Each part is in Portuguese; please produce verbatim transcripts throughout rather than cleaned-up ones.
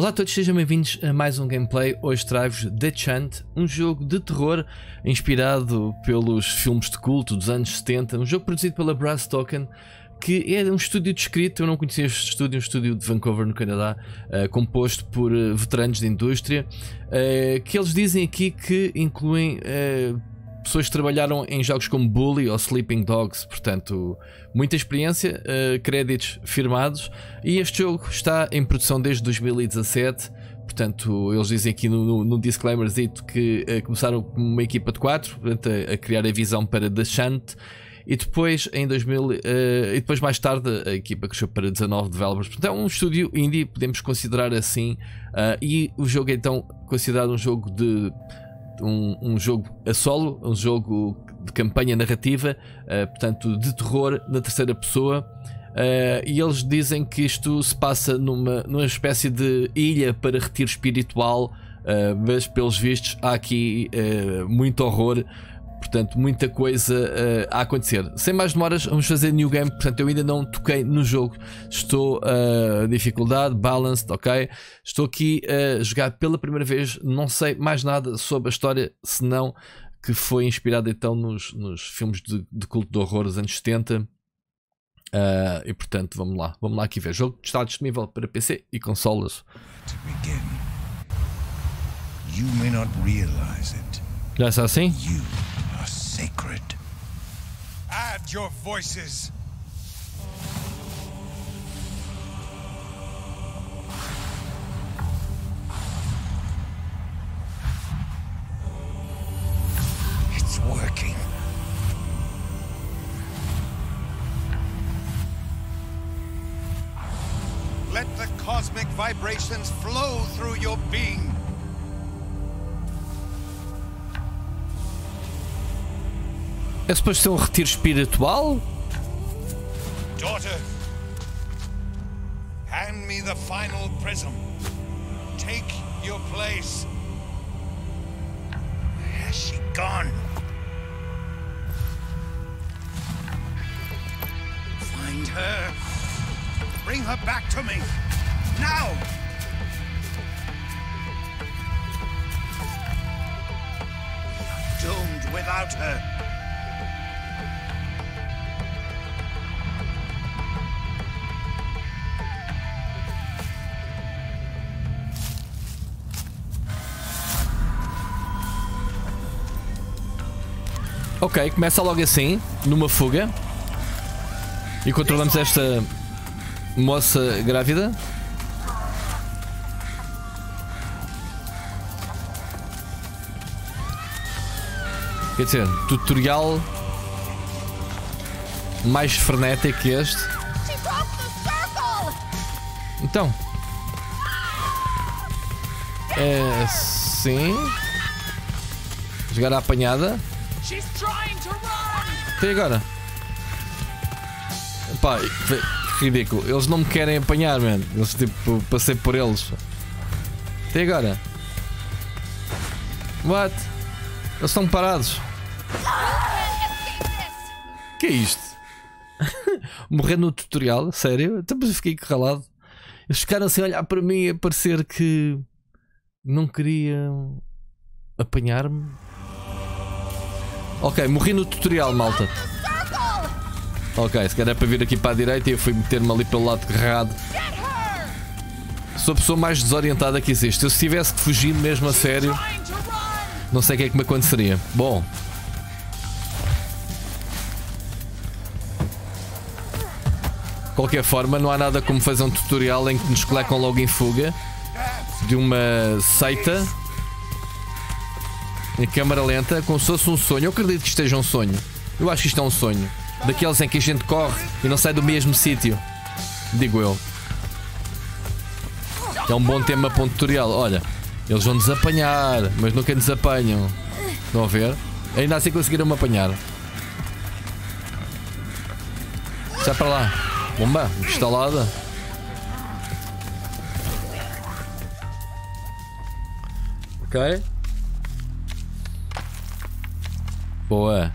Olá a todos, sejam bem-vindos a mais um gameplay. Hoje trago-vos The Chant, um jogo de terror inspirado pelos filmes de culto dos anos setenta, um jogo produzido pela Brass Token, que é um estúdio descrito. Eu não conhecia este estúdio, um estúdio de Vancouver, no Canadá, uh, composto por uh, veteranos da indústria, uh, que eles dizem aqui que incluem uh, pessoas que trabalharam em jogos como Bully ou Sleeping Dogs, portanto, muita experiência, uh, créditos firmados, e este jogo está em produção desde dois mil e dezassete. Portanto, eles dizem aqui no, no, no disclaimerzito que uh, começaram com uma equipa de quatro, portanto, a, a criar a visão para The Chant. E depois, em dois mil, uh, e depois mais tarde, a equipa cresceu para dezanove developers. Portanto, é um estúdio indie, podemos considerar assim. Uh, e o jogo é então considerado um jogo de um, um jogo a solo, um jogo de campanha narrativa, uh, portanto, de terror na terceira pessoa. Uh, e eles dizem que isto se passa numa, numa espécie de ilha para retiro espiritual, uh, mas pelos vistos há aqui uh, muito horror. Portanto, muita coisa uh, a acontecer. Sem mais demoras, vamos fazer new game. Portanto, eu ainda não toquei no jogo. Estou a uh, dificuldade, balanced, ok? Estou aqui a jogar pela primeira vez. Não sei mais nada sobre a história, senão que foi inspirada então nos, nos filmes de, de culto de horror dos anos setenta. Uh, e portanto, vamos lá. Vamos lá aqui ver. O jogo está disponível para P C e consolas. Já está assim? Sacred. Add your voices. It's working. Let the cosmic vibrations flow through your being. É suposto ser um retiro espiritual? Daughter, hand me the final prism. Take your place. Where has she gone? Find her. Bring her back to me. Now! We are doomed without her. Ok, começa logo assim, numa fuga. E controlamos esta moça grávida. Quer dizer, tutorial mais frenético que este. Então é assim. Jogar a apanhada. Até agora. Pá, ridículo. Eles não me querem apanhar, mano. Eles tipo, passei por eles. Até agora. What? Eles estão parados. Que é isto? Morrer no tutorial? Sério? Depois eu fiquei calado. Eles ficaram assim a olhar para mim a parecer que não queriam apanhar-me. Ok, morri no tutorial, malta. Ok, se calhar é para vir aqui para a direita e eu fui meter-me ali pelo lado errado. Sou a pessoa mais desorientada que existe. Eu, se tivesse que fugir mesmo a sério, não sei o que é que me aconteceria. Bom, de qualquer forma, não há nada como fazer um tutorial em que nos colocam logo em fuga de uma seita em câmara lenta, como se fosse um sonho. Eu acredito que esteja um sonho. Eu acho que isto é um sonho. Daqueles em que a gente corre e não sai do mesmo sítio. Digo eu. É um bom tema para um tutorial. Olha, eles vão nos apanhar, mas nunca nos apanham. Estão a ver? Ainda assim conseguiram-me apanhar. Sai para lá. Bomba, instalada. Ok. Boa.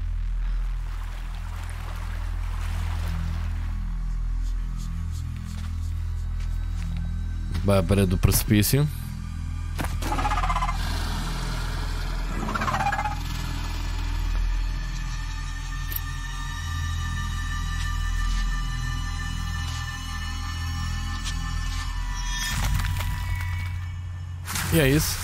Vai para do precipício. E é isso.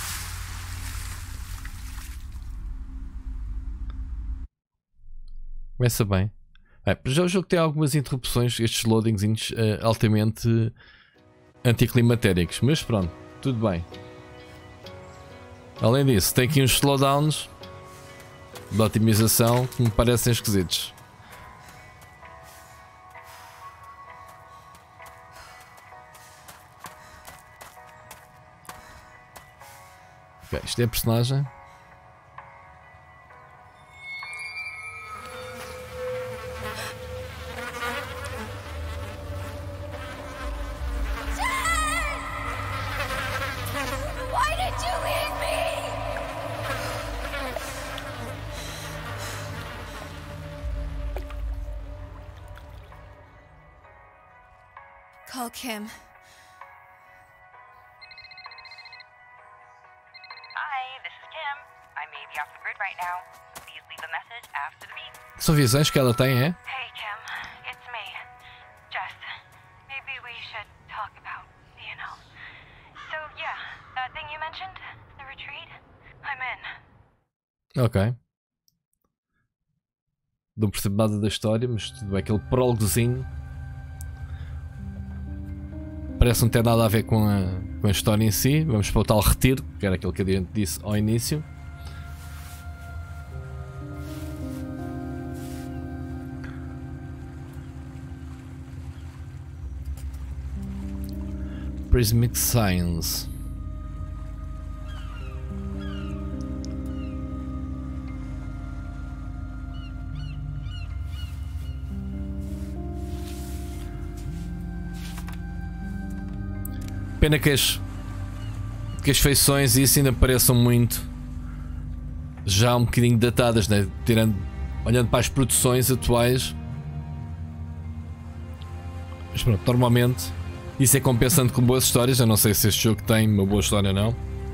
Começa bem. É, já o jogo tem algumas interrupções, estes loadings uh, altamente anticlimatéricos, mas pronto, tudo bem. Além disso, tem aqui uns slowdowns de otimização que me parecem esquisitos. Okay, isto é a personagem. Call Kim. São visões que ela tem, é? Hey Kim, it's me, Jess. Maybe we should talk about, you know. So yeah, that thing you mentioned, the retreat, I'm in. Ok. Não percebo nada da história, mas tudo bem, aquele prólogozinho parece não ter nada a ver com a, com a história em si. Vamos para o tal retiro, que era aquilo que a gente disse ao início. Prismic Science. Pena que as, que as feições e isso ainda pareçam muito já um bocadinho datadas, né? Tirando, olhando para as produções atuais. Mas pronto, normalmente isso é compensando com boas histórias. Eu não sei se este jogo tem uma boa história ou não.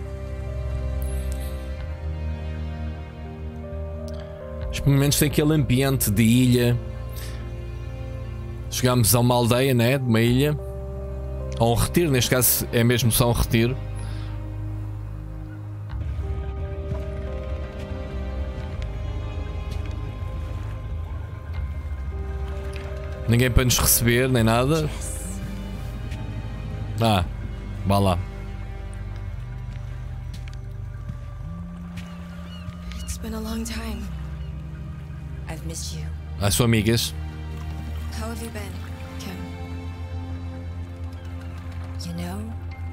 Mas pelo menos tem aquele ambiente de ilha. Chegámos a uma aldeia, né? De uma ilha. A um retiro, neste caso é mesmo só um retiro. Ninguém para nos receber, nem nada. Ah, vá lá. It's been a long time. I've missed you. As suas amigas. How have you been, Kim? You know,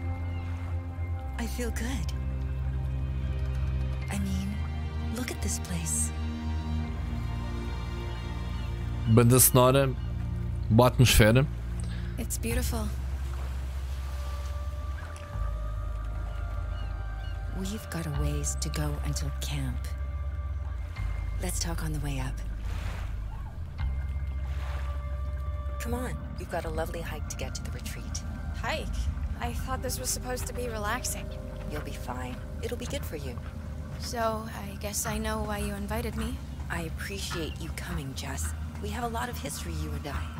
I feel good. I mean, look at this place. Banda sonora, boa atmosfera. It's beautiful. We've got a ways to go until camp. Let's talk on the way up. Come on, we've got a lovely hike to get to the retreat. Hike? I thought this was supposed to be relaxing. You'll be fine. It'll be good for you. So, I guess I know why you invited me. I appreciate you coming, Jess. We have a lot of history, you and I.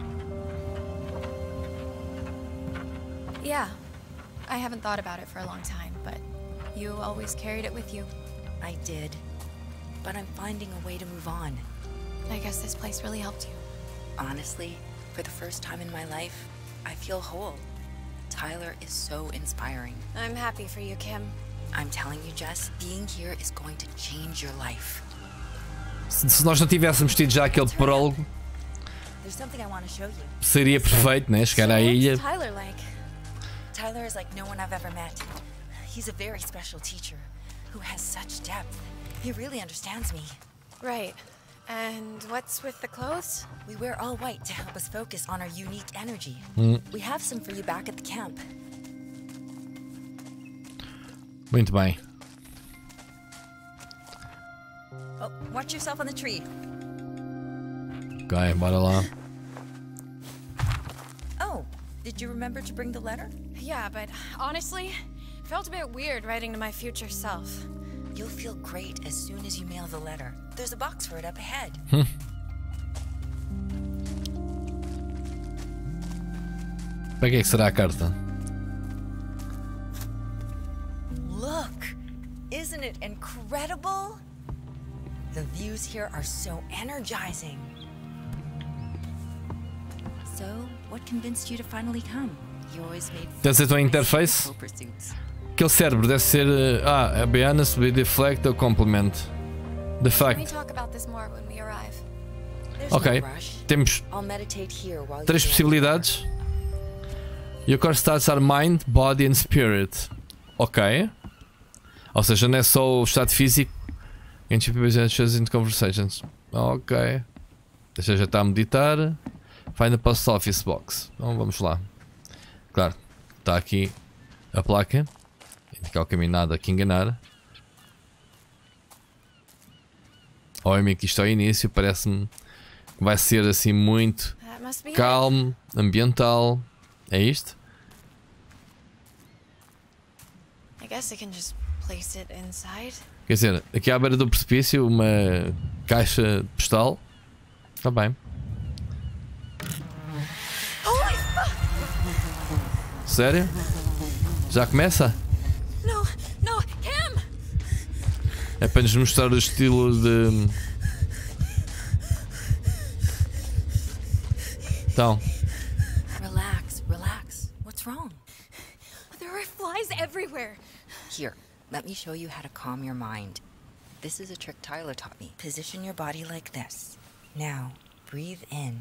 Yeah. I haven't thought about it for a long time, but you always carried it with you. I did. But I'm finding a way to move on. I guess this place really helped you. Honestly, for the first time in my life, I feel whole. Tyler is so inspiring. I'm happy for you, Kim. I'm telling you, Jess, being here is going to change your life. Se, se nós não tivéssemos tido já aquele prólogo, There's something I want to show you. seria perfeito, né? Chegar à So ilha. what's Tyler like? Tyler is like no one I've ever met. He's a very special teacher who has such depth. He really understands me. Right. And what's with the clothes? We wear all white to help us focus on our unique energy. Hum. We have some for you back at the camp. Muito bem. Oh, watch yourself on the tree. Ok, bora lá. Oh, Did you remember to bring the letter? Yeah, but honestly, felt a bit weird writing to my future self. You'll feel great as soon as you mail the letter. There's a box for it up ahead. Para que é que será a carta? Look! Isn't it incredible? The views here are so energizing. So, what convinced you to finally come? You always made Deve ser a tua interface? pursuits. Aquele cérebro deve ser. uh, Ah, a be honest, be deflect ou complement. The Let me fact. talk about this more when we arrive. There's Ok, no rush. temos I'll meditate here while you três do possibilidades. Your core stats are mind, body and spirit. Ok. Ou seja, não é só o estado físico. And into conversations. Ok. Deixa já estar a meditar. Find a post office box. Então vamos lá. Claro, está aqui a placa. Indicar o caminho, nada que enganar. Obviamente que isto ao início parece-me que vai ser assim muito That must be it. calmo, ambiental. É isto? I guess I can just place it inside. Quer dizer, aqui à beira do precipício, uma caixa postal. Está bem. Sério? Já começa? No, no, Kim! É para nos mostrar o estilo de. Então, Relax, relax. What's wrong? There are flies everywhere. Here, let me show you how to calm your mind. This is a trick Tyler taught me. Position your body like this. Now, breathe in.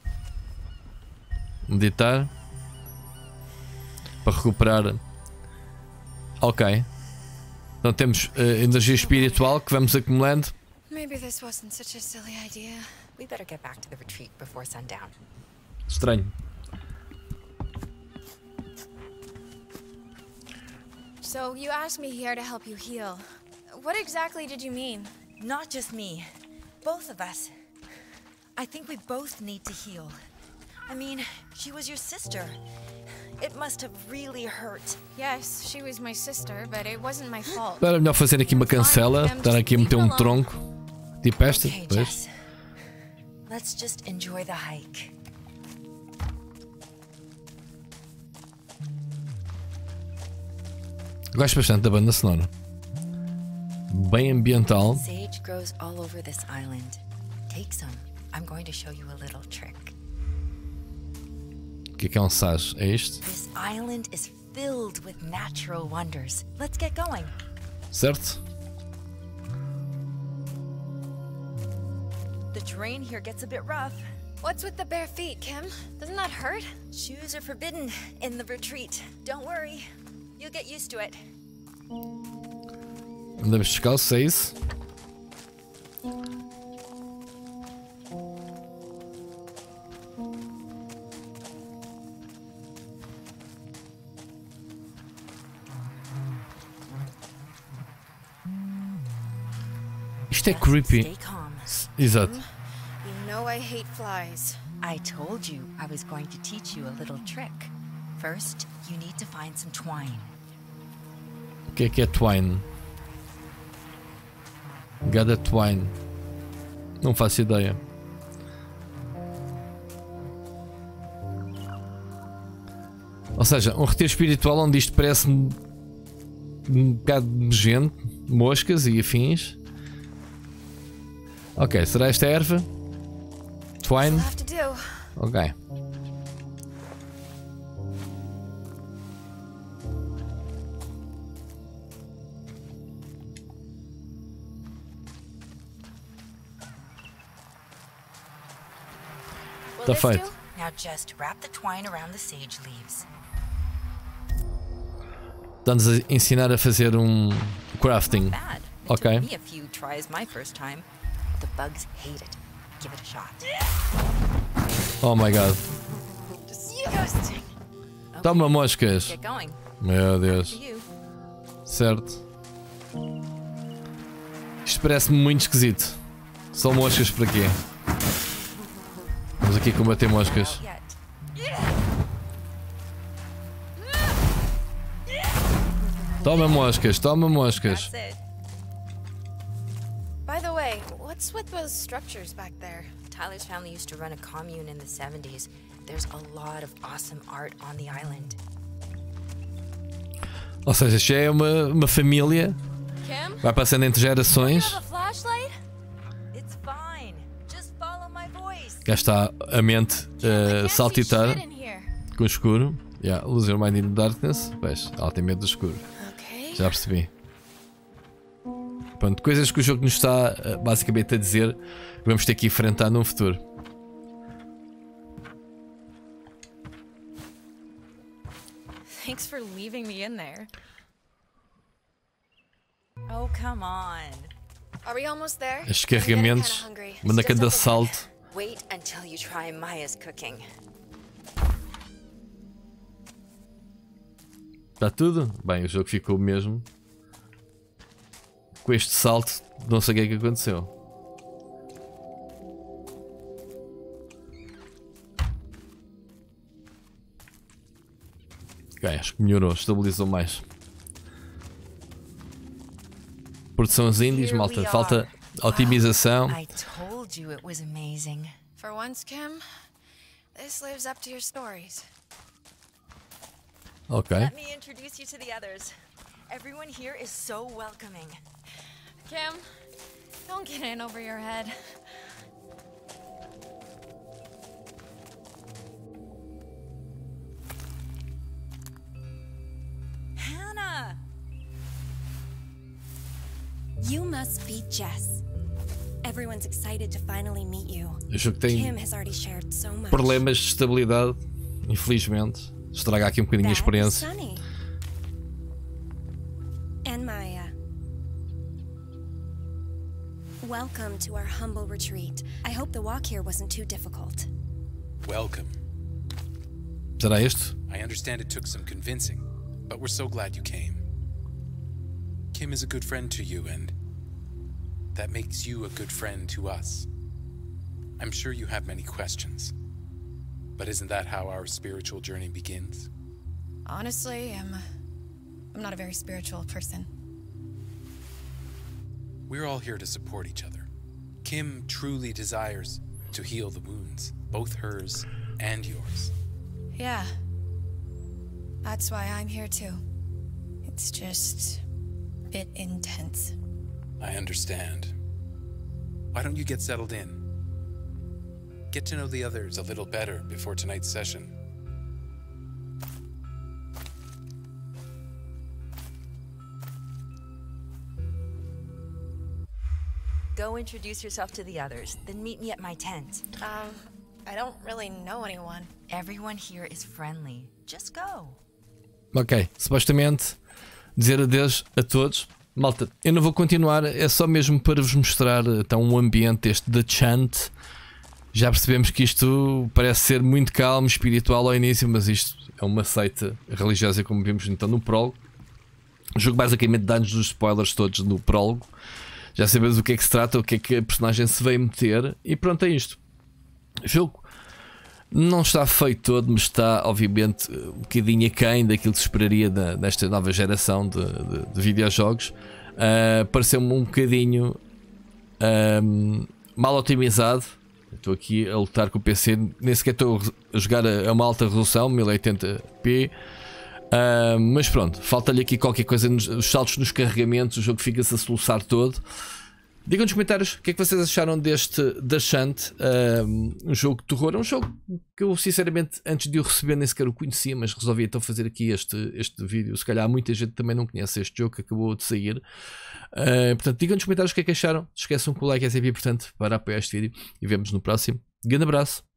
meditar. Para recuperar. Ok. Então temos uh, energia espiritual que vamos acumulando. Maybe this wasn't such a silly idea. We better get back to the retreat before sundown. Estranho. So you asked me here to help you heal. What exactly did you mean? Not just me. Both of us. I think we both need to heal. I mean, she was your sister. It must have really hurt. Yes, she was my sister, but it wasn't my fault. Era melhor fazer aqui uma cancela. Estar aqui a meter um tronco. Tipo esta. Okay, Pois. Jess. Let's just enjoy the hike. Gosto bastante da banda sonora. Bem ambiental. Sage grows all over this island. Take some. I'm going to show you a little trick. O que é que é um sage? É isto? This island is filled with natural wonders. Let's get going. Certo? The terrain here gets a bit rough. What's with the bare feet, Kim? Doesn't that hurt? Shoes are forbidden in the retreat. Don't worry. You'll get used to it. Andamos descalços, é isso? Isto é creepy. Stay calm. Exato. You know I hate flies. I told you I was going to teach you a little trick. First, you need to find some twine. O que é que é twine? Gather twine. Não faço ideia. Ou seja, um retiro espiritual onde isto parece um, um bocado nojento, moscas e afins. Ok, será esta erva? Twine? We'll have to do. Ok. Will Tá this feito. do? Now just wrap the twine around the sage leaves. Estamos a ensinar a fazer um crafting. Bad. It Okay. took me a few tries my first time. The bugs hate it. Give it a shot. Oh my god. Disgusting. Toma moscas. Get going. Meu Deus. For you. Certo. Isto parece-me muito esquisito. Só moscas por aqui. Vamos aqui combater moscas. Yet. Toma moscas, toma moscas. That's it. By the way, what's with those structures back there? Tyler's family used to run a commune in the seventies. There's a lot of awesome art on the island. Ou seja, já é uma, uma família. Kim? Vai passando entre gerações. Have a flashlight? It's fine. Just follow my voice. Cá está a mente I a can't saltitar see shit in here. com o escuro. Yeah, lose your mind in the darkness. Pois, ela tem medo do escuro. Okay. Já percebi. Pronto, coisas que o jogo nos está uh, basicamente a dizer que vamos ter que enfrentar no futuro. Thanks for leaving me in there. Oh, come on. Are we almost there? Estes I'm getting carregamentos, kinda hungry. manda Just cada up ahead. salto. Wait until you try Maya's cooking. Está tudo? Bem, o jogo ficou mesmo. Com este salto, não sei o que é que aconteceu. Ok, acho que melhorou, estabilizou mais. Produções indies, Here malta. we Falta are. otimização. I told you it was amazing. For once, Kim, this lives up to your stories. Ok. Let me introduce you to the others. Everyone here is so welcoming. Kim, don't get in over your head. Hannah! You must be Jess. Everyone's excited to finally meet you. O jogo Kim tem has already shared so much. problemas de estabilidade, infelizmente. Estraga aqui um bocadinho a That is experiência. Sunny. And Maya. Welcome to our humble retreat. I hope the walk here wasn't too difficult. Welcome. Será este? I understand it took some convincing, but we're so glad you came. Kim is a good friend to you, and that makes you a good friend to us. I'm sure you have many questions, but isn't that how our spiritual journey begins? Honestly, I'm, I'm not a very spiritual person. We're all here to support each other. Kim truly desires to heal the wounds, both hers and yours. Yeah. That's why I'm here too. It's just a bit intense. I understand. Why don't you get settled in? Get to know the others a little better before tonight's session. Go introduce yourself to the others, then meet me at my tent. Um, I don't really know anyone. Everyone here is friendly. Just go. Ok, supostamente dizer adeus a todos. Malta, eu não vou continuar, é só mesmo para vos mostrar então um ambiente este The Chant. Já percebemos que isto parece ser muito calmo, espiritual ao início, mas isto é uma seita religiosa, como vimos então no prólogo. O jogo basicamente dá-nos os spoilers todos no prólogo. Já sabemos o que é que se trata, o que é que a personagem se veio meter, e pronto, é isto. O jogo não está feito todo, mas está obviamente um bocadinho aquém daquilo que se esperaria da, desta nova geração de, de, de videojogos. Uh, Pareceu-me um bocadinho um, mal otimizado. Estou aqui a lutar com o P C, nem sequer estou a jogar a, a uma alta resolução, mil e oitenta p. Uh, mas pronto, falta-lhe aqui qualquer coisa, nos, os saltos nos carregamentos, o jogo fica-se a soluçar todo. Digam nos comentários o que é que vocês acharam deste The Chant, uh, um jogo de terror. É um jogo que eu sinceramente antes de o receber nem sequer o conhecia, mas resolvi então fazer aqui este, este vídeo. Se calhar muita gente também não conhece este jogo que acabou de sair. Uh, portanto, digam nos comentários o que é que acharam. Não esqueçam que o like é sempre importante para apoiar este vídeo e vemos no próximo. Grande abraço.